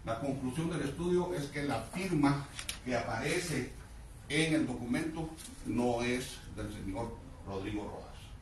La conclusión del estudio es que la firma que aparece en el documento no es del señor Rodrigo Rodas.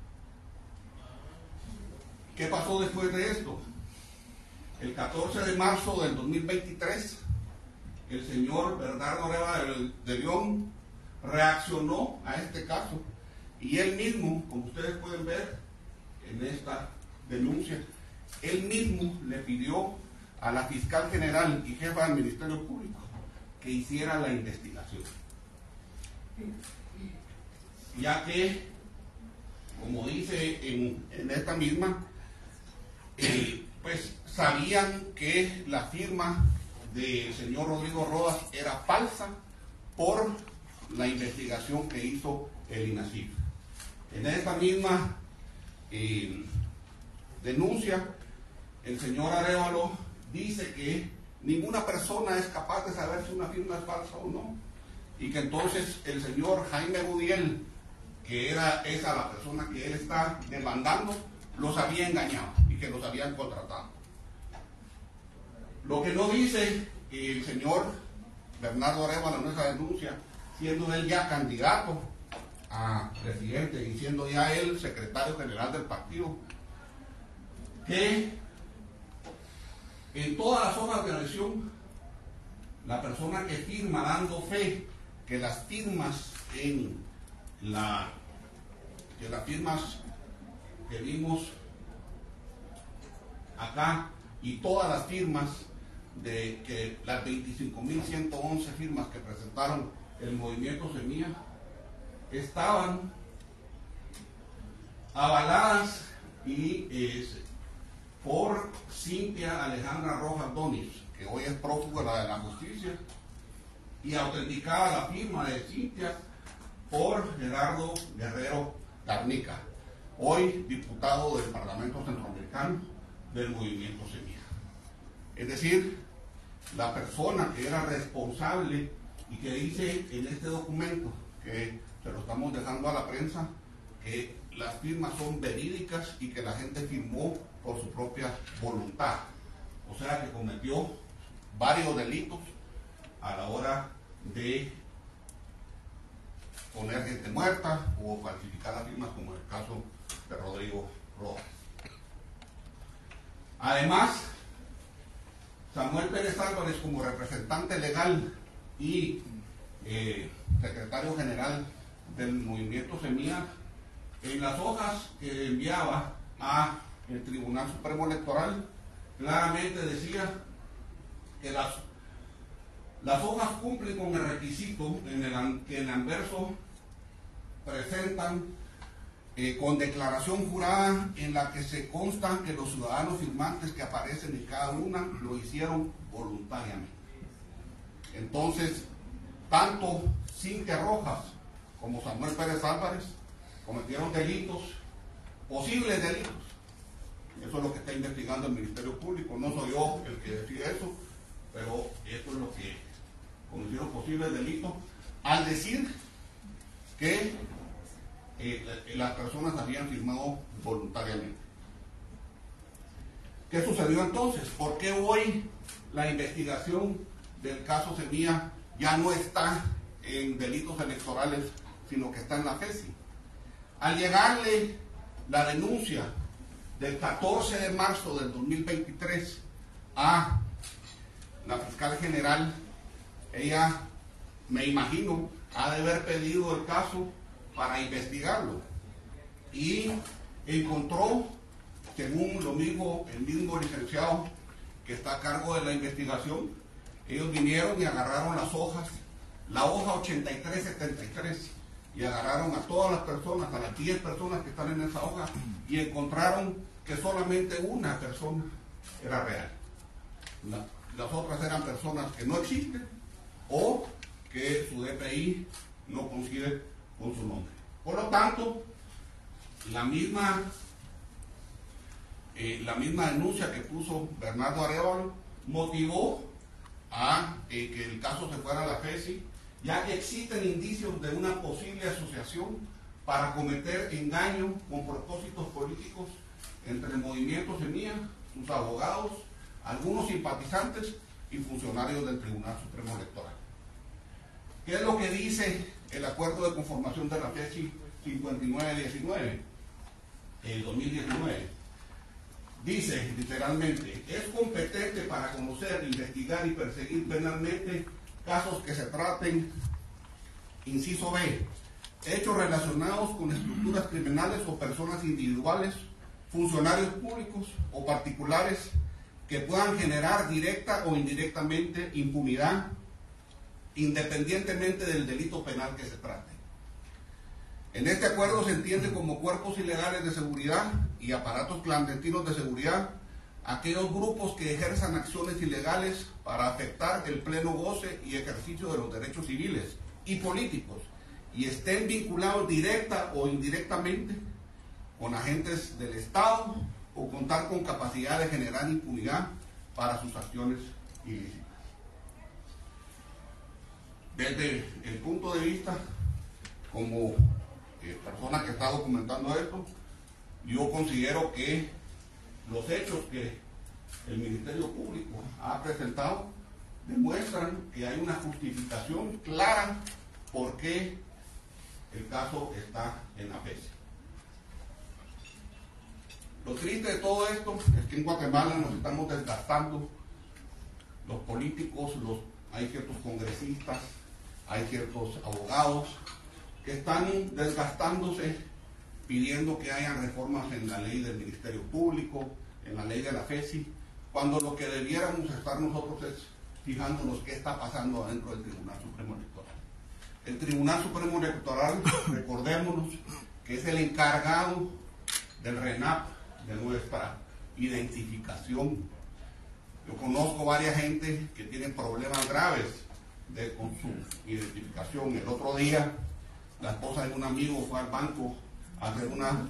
¿Qué pasó después de esto? El 14 de marzo del 2023, el señor Bernardo Arevalo de León reaccionó a este caso y él mismo, como ustedes pueden ver en esta denuncia, él mismo le pidió a la fiscal general y jefa del Ministerio Público que hiciera la investigación, ya que, como dice en esta misma, pues sabían que la firma del señor Rodrigo Rodas era falsa por la investigación que hizo el INACIF. En esta misma denuncia, el señor Arevalo dice que ninguna persona es capaz de saber si una firma es falsa o no, y que entonces el señor Jaime Budiel, que era esa la persona que él está demandando, los había engañado y que los habían contratado. Lo que no dice el señor Bernardo Arevalo en esa denuncia, siendo él ya candidato a presidente y siendo ya él secretario general del partido, que en todas las hojas de elección, la persona que firma dando fe que las firmas que vimos acá y todas las firmas de que las 25.111 firmas que presentaron el movimiento Semilla estaban avaladas por Cintia Alejandra Rojas Donis, que hoy es prófuga de la justicia, y autenticada la firma de Cintia por Gerardo Guerrero Garnica, hoy diputado del Parlamento Centroamericano del movimiento Semilla. Es decir, la persona que era responsable y que dice en este documento, que se lo estamos dejando a la prensa, que las firmas son verídicas y que la gente firmó por su propia voluntad. O sea que cometió varios delitos a la hora de poner gente muerta o falsificar las firmas, como en el caso de Rodrigo Rodas. Además, Samuel Pérez Álvarez, como representante legal y secretario general del movimiento Semilla, en las hojas que enviaba a el Tribunal Supremo Electoral, claramente decía que las hojas cumplen con el requisito que en el anverso presentan con declaración jurada en la que se consta que los ciudadanos firmantes que aparecen en cada una lo hicieron voluntariamente. Entonces, tanto Cintia Rojas como Samuel Pérez Álvarez cometieron delitos, posibles delitos. Eso es lo que está investigando el Ministerio Público. No soy yo el que decide eso, pero esto es lo que cometieron posibles delitos al decir que las personas habían firmado voluntariamente. ¿Qué sucedió entonces? ¿Por qué hoy la investigación del caso Semilla ya no está en delitos electorales, sino que está en la FESI? Al llegarle la denuncia del 14 de marzo del 2023 a la fiscal general, ella, me imagino, ha de haber pedido el caso para investigarlo y encontró, según lo mismo el mismo licenciado que está a cargo de la investigación, ellos vinieron y agarraron las hojas, la hoja 8373, y agarraron a todas las personas, a las 10 personas que están en esa hoja, y encontraron que solamente una persona era real. Las otras eran personas que no existen o que su DPI no coincide con su nombre. Por lo tanto, la misma denuncia que puso Bernardo Arevalo motivó a que el caso se fuera a la FESI, ya que existen indicios de una posible asociación para cometer engaño con propósitos políticos entre el movimiento Semilla, sus abogados, algunos simpatizantes y funcionarios del Tribunal Supremo Electoral. ¿Qué es lo que dice el acuerdo de conformación de la FESI 5919 del 2019? Dice literalmente: es competente para conocer, investigar y perseguir penalmente casos que se traten, inciso B, hechos relacionados con estructuras criminales o personas individuales, funcionarios públicos o particulares que puedan generar directa o indirectamente impunidad, independientemente del delito penal que se trate. En este acuerdo se entiende como cuerpos ilegales de seguridad y aparatos clandestinos de seguridad aquellos grupos que ejerzan acciones ilegales para afectar el pleno goce y ejercicio de los derechos civiles y políticos y estén vinculados directa o indirectamente con agentes del Estado o contar con capacidad de generar impunidad para sus acciones ilícitas. Desde el punto de vista como persona que está documentando esto, yo considero que los hechos que el Ministerio Público ha presentado demuestran que hay una justificación clara por qué el caso está en la FESI. Lo triste de todo esto es que en Guatemala nos estamos desgastando, los políticos, hay ciertos congresistas, hay ciertos abogados que están desgastándose pidiendo que hayan reformas en la ley del Ministerio Público, en la ley de la FESI, cuando lo que debiéramos estar nosotros es fijándonos qué está pasando adentro del Tribunal Supremo Electoral. El Tribunal Supremo Electoral, recordémonos, que es el encargado del RENAP, de nuestra identificación. Yo conozco varias gente que tienen problemas graves con su identificación. El otro día, la esposa de un amigo fue al banco a hacer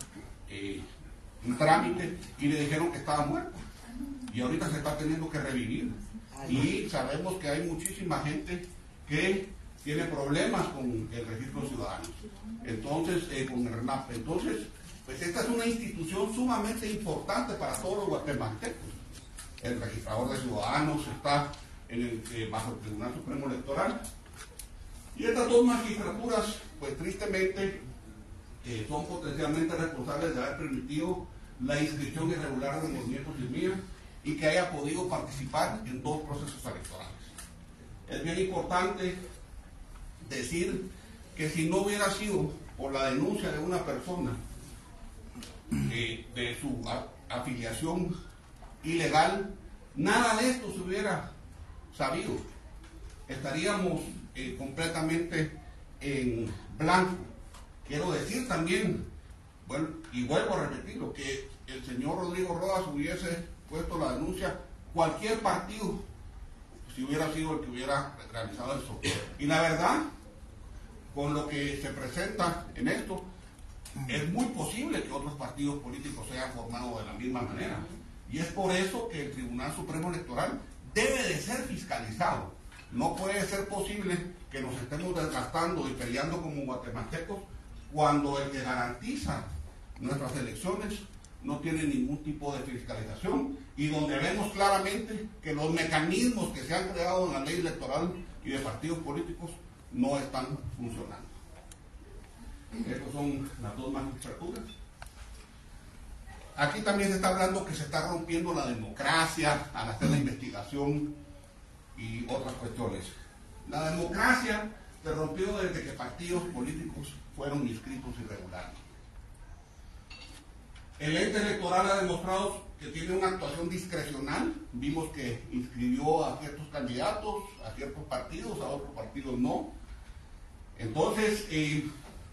un trámite y le dijeron que estaba muerto. Y ahorita se está teniendo que revivir. Y sabemos que hay muchísima gente que tiene problemas con el registro de ciudadanos. Entonces, con el RENAP. Entonces, pues esta es una institución sumamente importante para todos los guatemaltecos. El registrador de ciudadanos está bajo el Tribunal Supremo Electoral. Y estas dos magistraturas, pues tristemente, son potencialmente responsables de haber permitido la inscripción irregular de Movimiento Semilla y que haya podido participar en dos procesos electorales. Es bien importante decir que si no hubiera sido por la denuncia de una persona de su afiliación ilegal, nada de esto se hubiera sabido. Estaríamos completamente en blanco. Quiero decir también, bueno, y vuelvo a repetirlo, que el señor Rodrigo Rodas hubiese puesto la denuncia, cualquier partido, si hubiera sido el que hubiera realizado eso. Y la verdad, con lo que se presenta en esto, es muy posible que otros partidos políticos se hayan formado de la misma manera. Y es por eso que el Tribunal Supremo Electoral debe de ser fiscalizado. No puede ser posible que nos estemos desgastando y peleando como guatemaltecos cuando el que garantiza nuestras elecciones no tiene ningún tipo de fiscalización y donde vemos claramente que los mecanismos que se han creado en la ley electoral y de partidos políticos no están funcionando. Estas son las dos magistraturas. Aquí también se está hablando que se está rompiendo la democracia al hacer la investigación y otras cuestiones. La democracia se rompió desde que partidos políticos fueron inscritos irregulares. El ente electoral ha demostrado que tiene una actuación discrecional. Vimos que inscribió a ciertos candidatos, a ciertos partidos, a otros partidos no. Entonces, y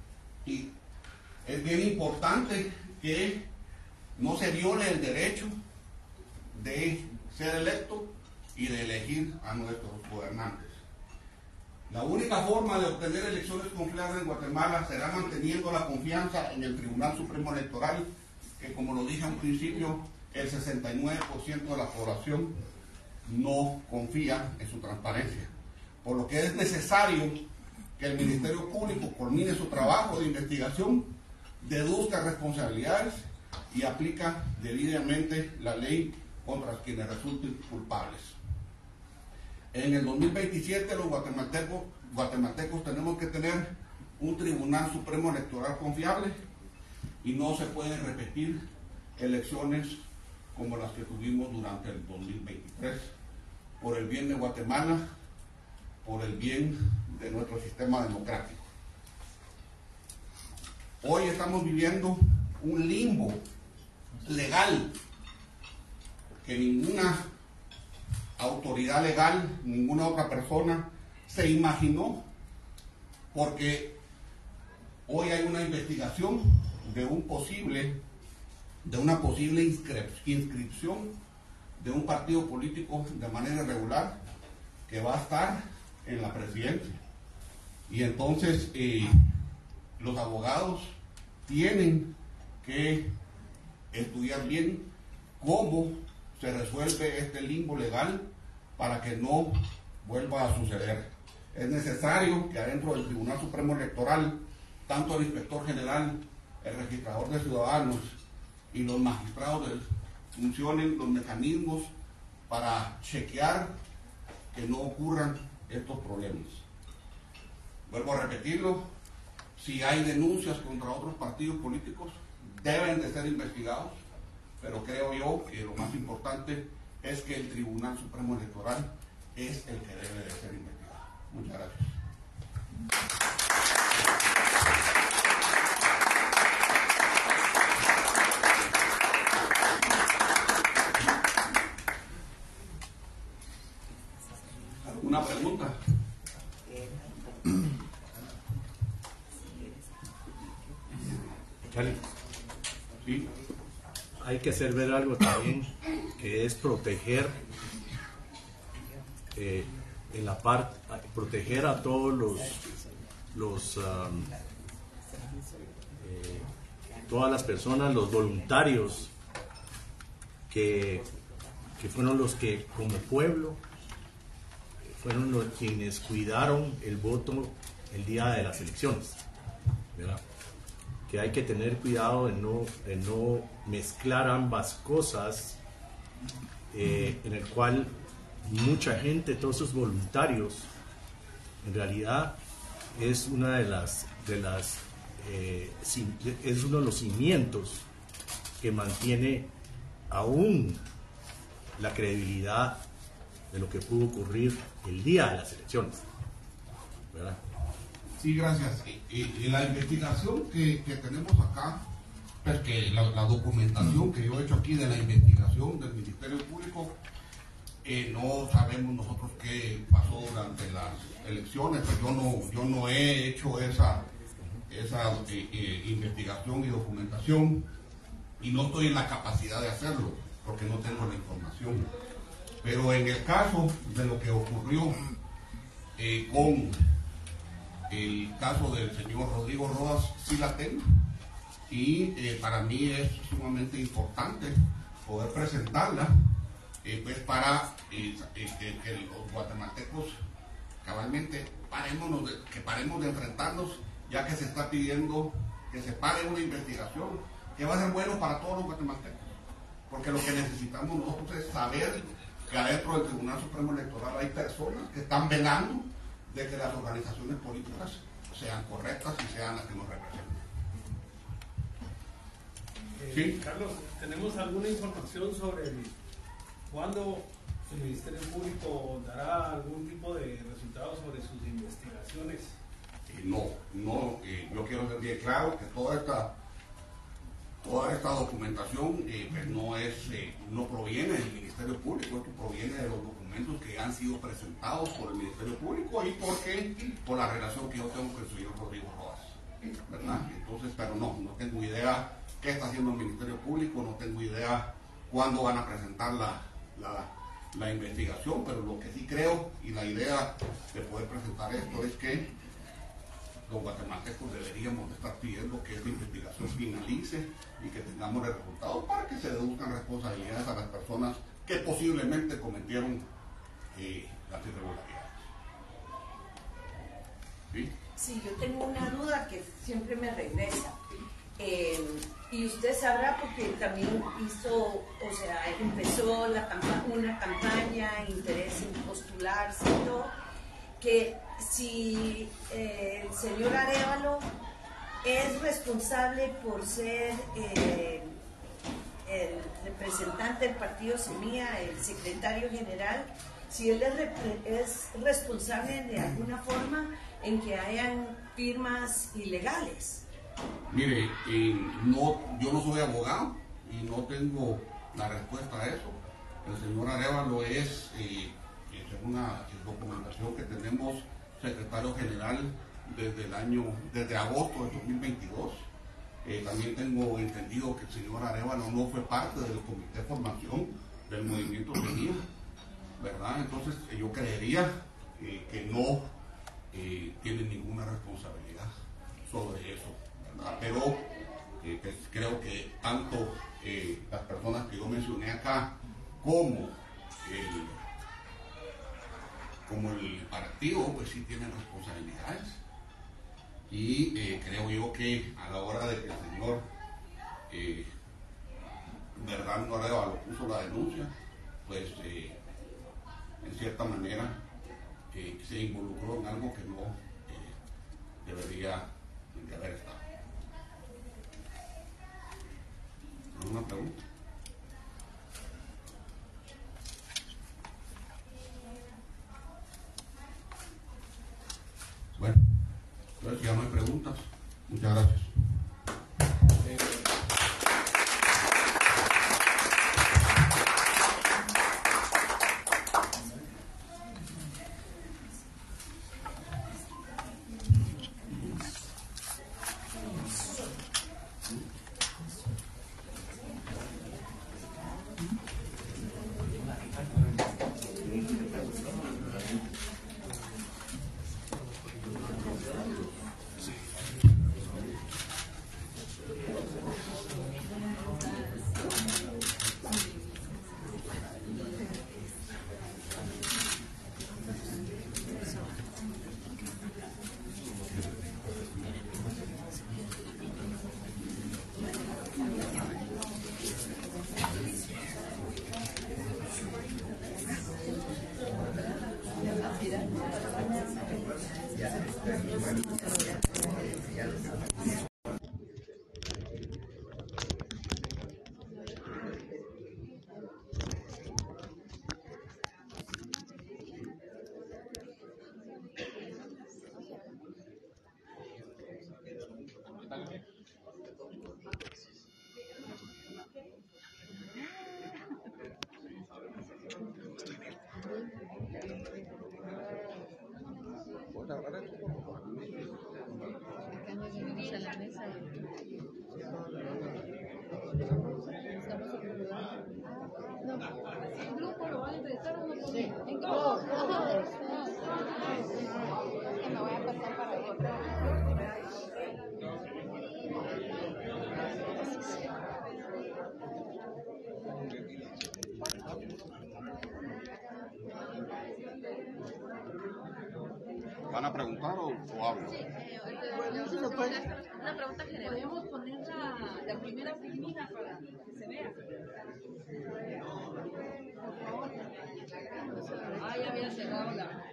es bien importante que no se viole el derecho de ser electo y de elegir a nuestros gobernantes. La única forma de obtener elecciones confiables en Guatemala será manteniendo la confianza en el Tribunal Supremo Electoral, que como lo dije al principio, el 69% de la población no confía en su transparencia. Por lo que es necesario que el Ministerio Público culmine su trabajo de investigación, deduzca responsabilidades y aplica debidamente la ley contra quienes resulten culpables. En el 2027 los guatemaltecos tenemos que tener un Tribunal Supremo Electoral confiable y no se pueden repetir elecciones como las que tuvimos durante el 2023, por el bien de Guatemala, por el bien de nuestro sistema democrático. Hoy estamos viviendo un limbo legal que ninguna autoridad legal, ninguna otra persona se imaginó, porque hoy hay una investigación de una posible inscripción de un partido político de manera irregular que va a estar en la presidencia. Y entonces los abogados tienen que estudiar bien cómo se resuelve este limbo legal para que no vuelva a suceder. Es necesario que adentro del Tribunal Supremo Electoral, tanto el inspector general, el registrador de ciudadanos y los magistrados funcionen los mecanismos para chequear que no ocurran estos problemas. Vuelvo a repetirlo, si hay denuncias contra otros partidos políticos, deben de ser investigados, pero creo yo que lo más importante es que el Tribunal Supremo Electoral es el que debe de ser investigado. Muchas gracias. ¿Alguna pregunta? Sí. Hay que hacer ver algo también, que es proteger en la parte, proteger a todos todas las personas, los voluntarios que fueron los que como pueblo fueron los quienes cuidaron el voto el día de las elecciones, ¿verdad? Que hay que tener cuidado de no mezclar ambas cosas, en el cual mucha gente, todos esos voluntarios, en realidad es una es uno de los cimientos que mantiene aún la credibilidad de lo que pudo ocurrir el día de las elecciones, ¿verdad? Sí, gracias. Y la investigación que tenemos acá, pues que la documentación que yo he hecho aquí de la investigación del Ministerio Público, no sabemos nosotros qué pasó durante las elecciones, pues yo no he hecho esa investigación y documentación, y no estoy en la capacidad de hacerlo, porque no tengo la información. Pero en el caso de lo que ocurrió con el caso del señor Rodrigo Rodas, sí la tengo, y para mí es sumamente importante poder presentarla, pues para que los guatemaltecos cabalmente paremos de enfrentarnos, ya que se está pidiendo que se pare una investigación que va a ser bueno para todos los guatemaltecos, porque lo que necesitamos nosotros es saber que adentro del Tribunal Supremo Electoral hay personas que están velando de que las organizaciones políticas sean correctas y sean las que nos representen. ¿Sí? Carlos, ¿tenemos alguna información sobre cuándo el Ministerio Público dará algún tipo de resultados sobre sus investigaciones? Yo quiero ser bien claro que toda esta documentación pues no proviene del Ministerio Público, esto proviene de los documentos que han sido presentados por el Ministerio Público y por la relación que yo tengo con el señor Rodrigo Rodas, ¿verdad? Entonces, pero no tengo idea qué está haciendo el Ministerio Público, no tengo idea cuándo van a presentar la investigación, pero lo que sí creo y la idea de poder presentar esto es que los guatemaltecos deberíamos estar pidiendo que esta investigación finalice y que tengamos el resultado para que se deduzcan responsabilidades a las personas que posiblemente cometieron las irregularidades. ¿Sí? Sí, yo tengo una duda que siempre me regresa. Y usted sabrá, porque también empezó una campaña, interés en postularse y todo, que si el señor Arévalo es responsable por ser el representante del partido Semilla, el secretario general, si él es responsable de alguna forma en que hayan firmas ilegales. Mire, yo no soy abogado y no tengo la respuesta a eso. El señor Arévalo es, según la documentación que tenemos, secretario general desde agosto de 2022. También tengo entendido que el señor Arévalo no fue parte del comité de formación del movimiento Semilla, ¿verdad? Entonces yo creería que no tiene ninguna responsabilidad sobre eso, ¿verdad? Pero pues, creo que tanto las personas que yo mencioné acá como el partido, pues sí tienen responsabilidades. Y creo yo que a la hora de que el señor Bernardo Arévalo puso la denuncia, pues en cierta manera se involucró en algo que no debería de haber estado. ¿Alguna pregunta? Bueno, entonces ya no hay preguntas. Muchas gracias. ¿Van a preguntar o hablo? Una pregunta general. ¿Podemos poner la primera firmina para que se vea? Ah, ya había cerrado la...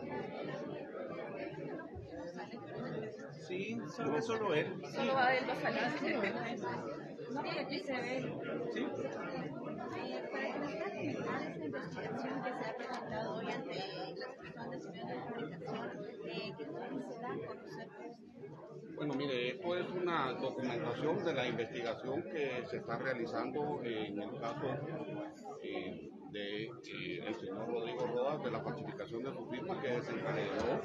Sí, solo él. Solo va él, va a salir. No, porque aquí se ve. Sí. Para que nos pueda comentar esta investigación que se ha presentado hoy ante las personas de medios de comunicación, ¿qué es lo que se da a conocer? Bueno, mire, esto es una documentación de la investigación que se está realizando en el caso del señor Rodrigo Rodas, de la falsificación de su firma, que desencadenó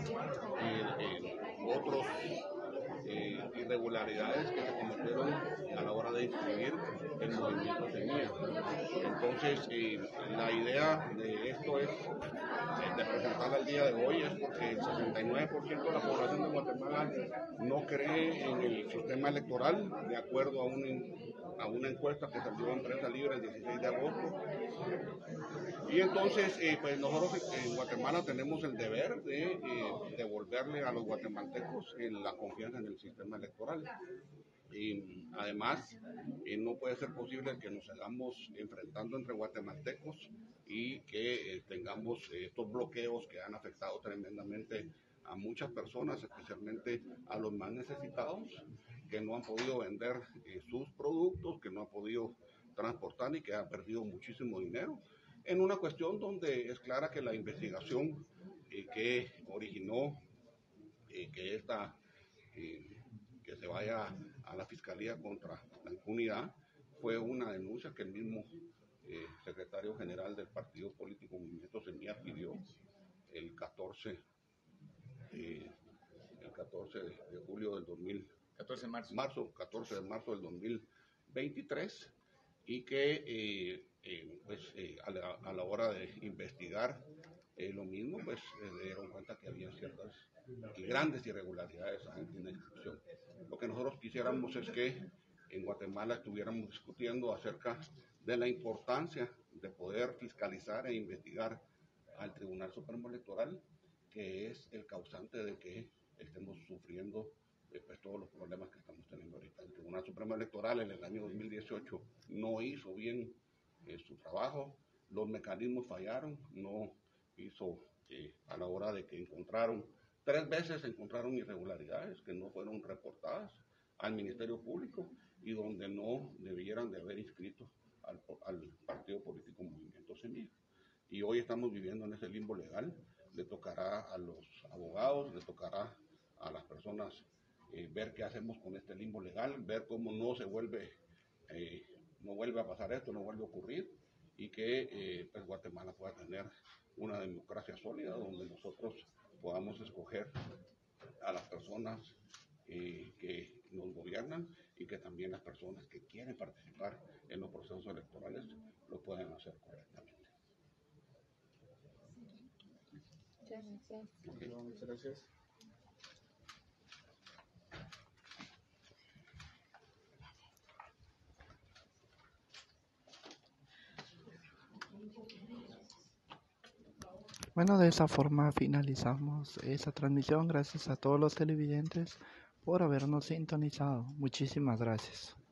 otros irregularidades que se cometieron a la hora de inscribir el movimiento Semilla. Entonces, la idea de esto es de presentarla el día de hoy, es porque el 69% de la población de Guatemala no cree en el sistema electoral, de acuerdo a una encuesta que salió en Prensa Libre el 16 de agosto. Y entonces, pues nosotros en Guatemala tenemos el deber de devolverle a los guatemaltecos la confianza en el sistema electoral. Y además, no puede ser posible que nos sigamos enfrentando entre guatemaltecos y que tengamos estos bloqueos que han afectado tremendamente a muchas personas, especialmente a los más necesitados, que no han podido vender sus productos, que no han podido transportar y que han perdido muchísimo dinero, en una cuestión donde es clara que la investigación que originó que esta que se vaya a la Fiscalía contra la impunidad fue una denuncia que el mismo secretario general del partido político Movimiento Semilla pidió el 14 de julio del 14 de marzo. 14 de marzo del 2023, y que a la hora de investigar lo mismo, pues se dieron cuenta que había ciertas y grandes irregularidades en la inscripción. Lo que nosotros quisiéramos es que en Guatemala estuviéramos discutiendo acerca de la importancia de poder fiscalizar e investigar al Tribunal Supremo Electoral, que es el causante de que estemos sufriendo pues, todos los problemas que estamos teniendo ahorita. El Tribunal Supremo Electoral en el año 2018 no hizo bien su trabajo, los mecanismos fallaron, no hizo a la hora de que encontraron, 3 veces encontraron irregularidades que no fueron reportadas al Ministerio Público y donde no debieran de haber inscrito al partido político Movimiento Semilla. Y hoy estamos viviendo en ese limbo legal. Le tocará a los abogados, le tocará a las personas ver qué hacemos con este limbo legal, ver cómo no se vuelve, no vuelve a pasar esto, no vuelve a ocurrir, y que pues Guatemala pueda tener una democracia sólida donde nosotros podamos escoger a las personas que nos gobiernan y que también las personas que quieren participar en los procesos electorales lo puedan hacer correctamente. Muchas gracias. Bueno, de esa forma finalizamos esta transmisión. Gracias a todos los televidentes por habernos sintonizado. Muchísimas gracias.